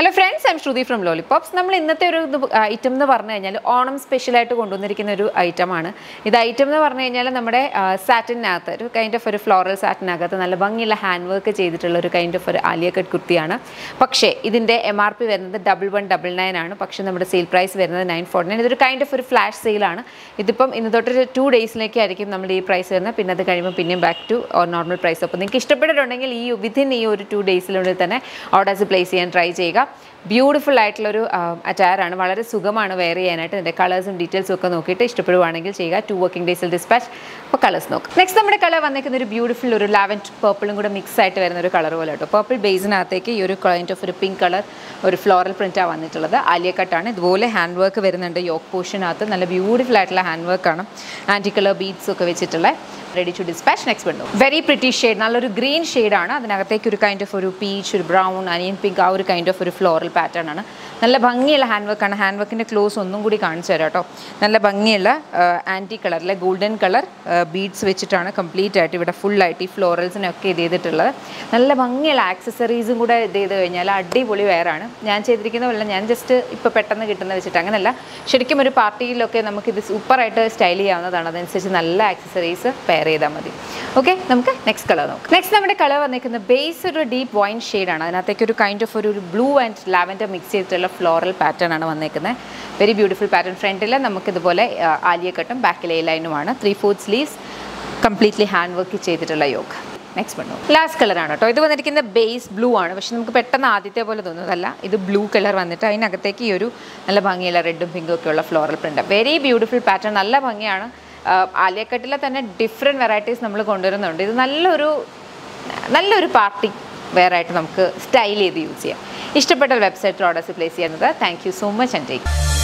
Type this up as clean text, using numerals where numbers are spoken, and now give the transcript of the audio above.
Hello friends, I am Shruti from Lollipops. We will talk about item Onam special item. This item is satin, kind of a floral satin, handwork kind of Alia cut kurti. But this MRP is 1199, but sale price is 949. This is kind of a flash sale. This is 2 days price back to normal price. Within 2 days, order place and try. Beautiful attire ആണ് വളരെ സുഖമാണ് wear ചെയ്യാനായിട്ട് ഇതിന്റെ colours and details ഒക്കെ നോക്കിയിട്ട് ഇഷ്ടപ്പെടുവാണെങ്കിൽ ചെയ്യുക 2 working ഡേയ്സിൽ dispatch അപ്പോൾ കളേഴ്സ് നോക്കാം നെക്സ്റ്റ് നമ്മുടെ കളർ വന്നിരിക്കുന്ന ഒരു ബ്യൂട്ടിഫുൾ ഒരു ലാവൻഡർ പർപ്പിളും കൂടെ മിക്സ് ആയിട്ട് വരുന്ന ഒരു കളർ പോലെ ട്ടോ പർപ്പിൾ ബേസിനകത്തേക്ക് ഈ ഒരു കൈൻഡ് ഓഫ് ഒരു പിങ്ക് കളർ ഒരു ഫ്ലോറൽ പ്രിന്റ് ആ വന്നിട്ടുള്ളത് ആലിയ കട്ട് ആണ് ഇതുപോലെ ഹാൻഡ് വർക്ക് വരുന്നുണ്ട് യോക്ക് പോർഷനകത്ത് നല്ല ബ്യൂട്ടിഫുൾ ആയിട്ടുള്ള ഹാൻഡ് വർക്ക് ആണ് ആന്റി കളർ ബീഡ്സ് ഒക്കെ വെച്ചിട്ടുള്ള ready to dispatch. Next window. Very pretty shade. Nalloru green shade aanu. Adinagathekku oru kind of oru peach, oru brown, onion pink aa oru kind of oru floral pattern aanu. Nalla bhangiyulla handwork aanu. Handwork inde close onnum koodi kaanichu thera ട്ടോ. Nalla bhangiyulla antique color le golden color beads vechittana complete aayittu ivide full aayittu florals ne okke ideyidittulladu. Nalla bhangiyulla accessories um kuda ideyide kanyal adipoli wear aanu. Njan cheyidirikkuna illa njan just ipo pettannu kittunna vechitta anganalla. Sherikum oru party ilokke namukku idu super aayittu style cheyavunnathaanu. Adഅനുസരിച്ച് നല്ല accessories Okay, next color. Next color is base deep wine shade. It is kind of blue and lavender mixed floral pattern. Very beautiful pattern. Front is Alia cut, back line 3/4 sleeves, completely handwork yoke. Next one. Last color. This is base blue. This is blue color. This is red and pink floral print. Very beautiful pattern. Alia cut different varieties we have. This is a party variety style. Use website orders place. Thank you so much and take.